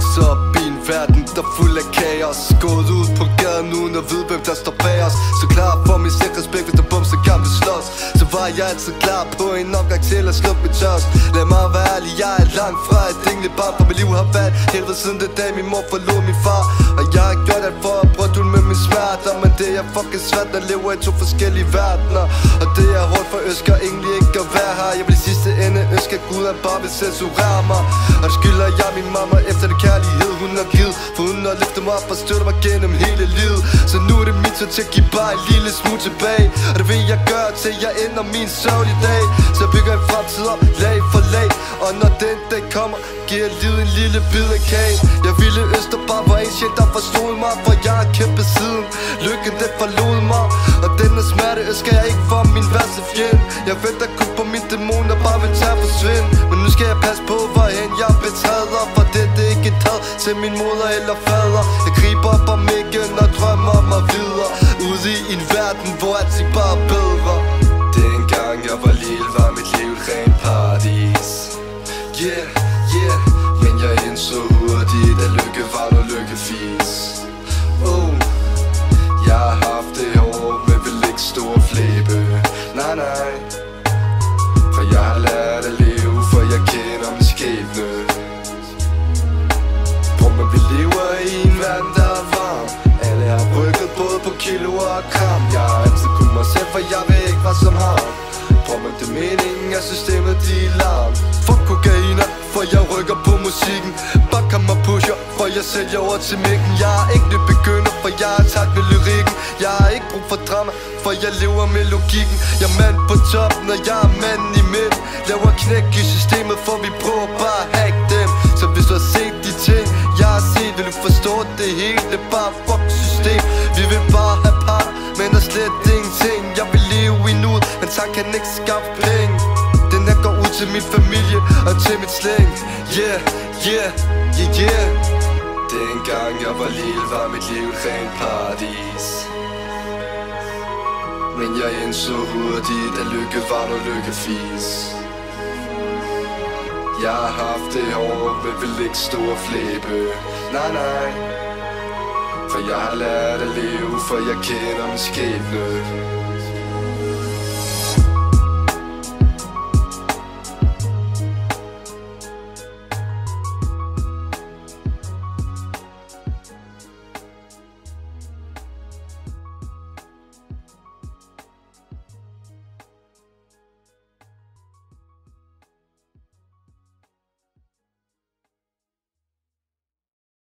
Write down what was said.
vokset op i en verden, der er fuld af kaos. Gået ud på gaden uden at vide, hvem der står bag os. Så klar for min selvrespekt, hvis der bumser kan vi slås. Så var jeg altid klar på en opgang til at slukke mit tørst. Lad mig være ærlig, jeg er langt fra et dingeligt barn, for mit liv har været helvede siden den dag min mor forlod min far. Og jeg har gjort alt for at brødule med min smerter, men det er fucking svært at leve i to forskellige verdener. Og det er hårdt, for ønsker egentlig ikke at være her. Jeg vil i sidste ende ønske at Gud han bare vil censurere mig. Og det skylder jeg min mamma efter det kærlighed hun har givet, for hun har løftet mig op og støttet mig gennem hele livet. Så nu er det min tur til at give bare en lille smule tilbage, og det vil jeg gøre til jeg ender min sørgelige dag. Så jeg bygger en fremtid op lag for lag, og når den dag kommer, giver livet en lille bid af kagen. Jeg ville ønske der bare var en sjæl der forstod mig, for jeg har kæmpet siden lykken den forlod mig. Og denne smerte ønsker jeg ikke for min værste fjende. Jeg venter kun på min dæmon der bare vil tage forsvinde. Men nu skal jeg passe på hvorhen jeg betræder, for det er ikke et had til min moder eller fader. Jeg griber op om igen og drømmer mig videre, ude i en verden hvor alting bare er bedre. Dengang jeg var lille var mit liv et rent paradis. Yeah, yeah. Men jeg indså hurtigt at lykke var noget lykkefis. Oh, jeg har haft det hårdt, men vil ikke stå og flæbe. Nej, nej, for jeg har lært at leve, for jeg kender min skæbne. Prøv man, vi lever i en verden der er varm. Alle har rykket både på kilo og gram. Jeg har altid kun mig selv, for jeg vil ikke være som ham. Prøv man, det er meningen af systemet, de er larm. Fuck kokainer, for jeg rykker på musikken. Bare kom og pusher, for jeg sælger over til mækken. Jeg er ikke nyt begynder, for jeg har taget med lyrikken. Jeg har ikke brug for drama, for jeg lever med logikken. Jeg er mand på toppen, og jeg er manden i midten. Laver knæk i systemet, for vi prøver bare at hack dem. Så hvis du har set de ting, jeg har set, vil du forstå det hele. Bare fuck system, vi vil bare have par, men der er slet ingenting. Jeg vil leve i nuet, men tak kan ikke skaffe penge. Den her går ud til min familie og til mit slæng. Yeah, yeah, yeah, yeah. Dengang jeg var lille var mit liv et rent paradis. Men jeg indså hurtigt at lykke var noget lykkefis. Jeg har haft det hårdt, men vil ikke stå og flæbe. Nej, nej, for jeg har lært at leve, for jeg kender min skæbne.